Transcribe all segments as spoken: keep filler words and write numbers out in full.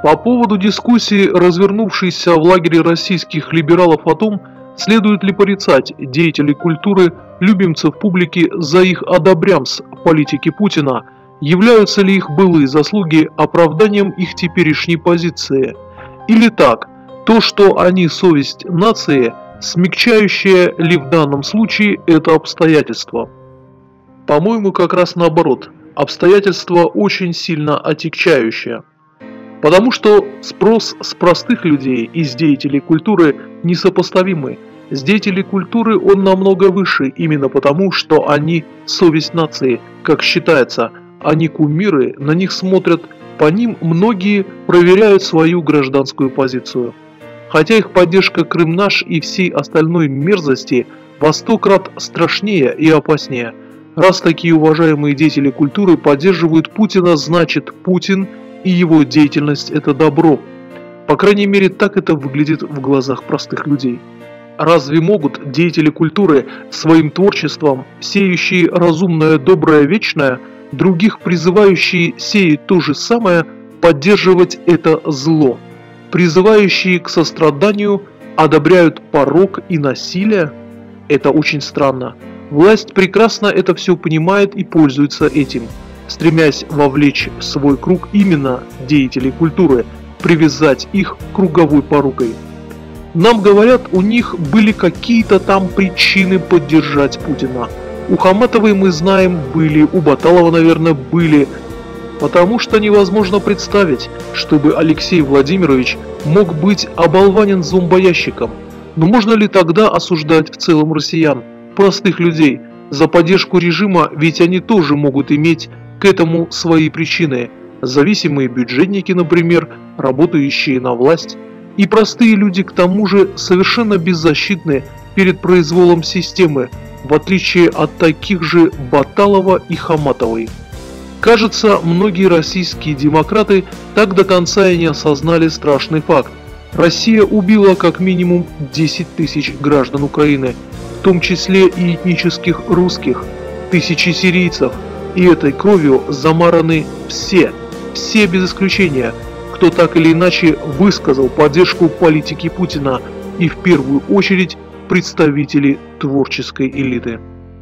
По поводу дискуссии, развернувшейся в лагере российских либералов о том, следует ли порицать деятелей культуры, любимцев публики за их одобрямс в политике Путина, являются ли их былые заслуги оправданием их теперешней позиции, или так, то, что они совесть нации, смягчающее ли в данном случае это обстоятельство? По-моему, как раз наоборот, обстоятельство очень сильно отягчающее. Потому что спрос с простых людей и с деятелей культуры несопоставимый. С деятелей культуры он намного выше, именно потому, что они совесть нации, как считается, они кумиры, на них смотрят, по ним многие проверяют свою гражданскую позицию. Хотя их поддержка Крым наш и всей остальной мерзости во сто крат страшнее и опаснее. Раз такие уважаемые деятели культуры поддерживают Путина, значит Путин и его деятельность – это добро. По крайней мере, так это выглядит в глазах простых людей. Разве могут деятели культуры своим творчеством, сеющие разумное, доброе, вечное, других призывающие сеять то же самое, поддерживать это зло? Призывающие к состраданию одобряют порок и насилие? Это очень странно. Власть прекрасно это все понимает и пользуется этим, стремясь вовлечь в свой круг именно деятелей культуры, привязать их круговой порукой. Нам говорят, у них были какие-то там причины поддержать Путина. У Хаматовой, мы знаем, были, у Баталова, наверное, были. Потому что невозможно представить, чтобы Алексей Владимирович мог быть оболванен зомбоящиком. Но можно ли тогда осуждать в целом россиян, простых людей, за поддержку режима, ведь они тоже могут иметь к этому свои причины. Зависимые бюджетники, например, работающие на власть. И простые люди, к тому же, совершенно беззащитны перед произволом системы, в отличие от таких же Баталова и Хаматовой. Кажется, многие российские демократы так до конца и не осознали страшный факт. Россия убила как минимум десять тысяч граждан Украины, в том числе и этнических русских, тысячи сирийцев, и этой кровью замараны все, все без исключения, кто так или иначе высказал поддержку политике Путина, и в первую очередь представители творческой элиты.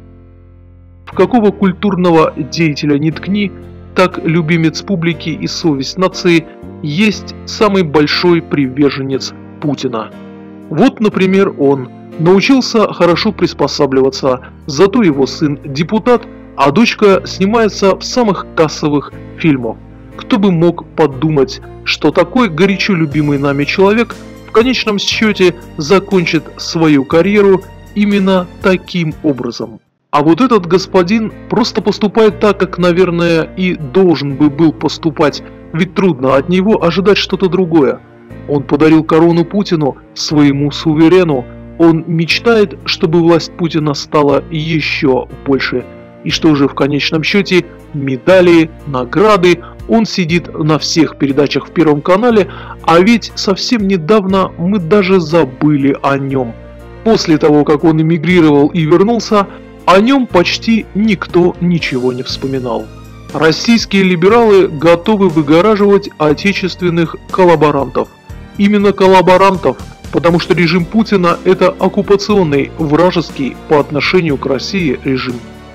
В какого культурного деятеля не ткни, так любимец публики и совесть нации есть самый большой приверженец Путина. Вот, например, он научился хорошо приспосабливаться, зато его сын депутат, а дочка снимается в самых кассовых фильмах. Кто бы мог подумать, что такой горячо любимый нами человек в конечном счете закончит свою карьеру именно таким образом. А вот этот господин просто поступает так, как, наверное, и должен бы был поступать, ведь трудно от него ожидать что-то другое. Он подарил корону Путину, своему суверену. Он мечтает, чтобы власть Путина стала еще больше. И что же в конечном счете? Медали, награды. Он сидит на всех передачах в Первом канале, а ведь совсем недавно мы даже забыли о нем. После того, как он эмигрировал и вернулся, о нем почти никто ничего не вспоминал. Российские либералы готовы выгораживать отечественных коллаборантов. Именно коллаборантов, потому что режим Путина – это оккупационный, вражеский по отношению к России режим.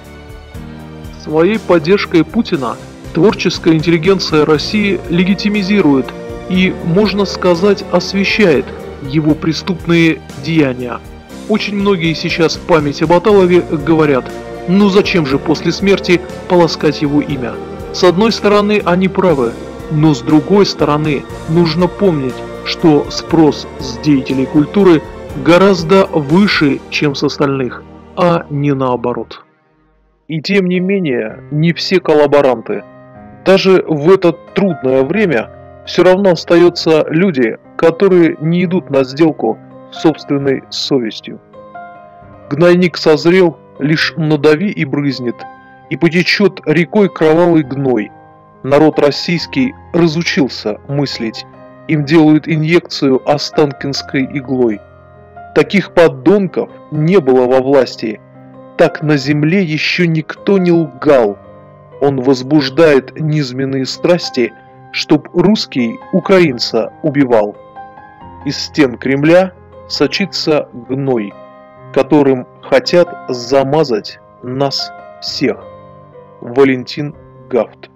Своей поддержкой Путина творческая интеллигенция России легитимизирует и, можно сказать, освещает его преступные деяния. Очень многие сейчас в память об Баталове говорят, ну зачем же после смерти полоскать его имя? С одной стороны, они правы, но с другой стороны, нужно помнить, что спрос с деятелей культуры гораздо выше, чем с остальных, а не наоборот. И тем не менее, не все коллаборанты. Даже в это трудное время все равно остаются люди, которые не идут на сделку с собственной совестью. Гнойник созрел, лишь надави и брызнет, и потечет рекой кровавый гной. Народ российский разучился мыслить, им делают инъекцию останкинской иглой. Таких подонков не было во власти, так на земле еще никто не лгал. Он возбуждает низменные страсти, чтоб русский украинца убивал. Из стен Кремля сочится гной, которым хотят замазать нас всех. Валентин Гафт.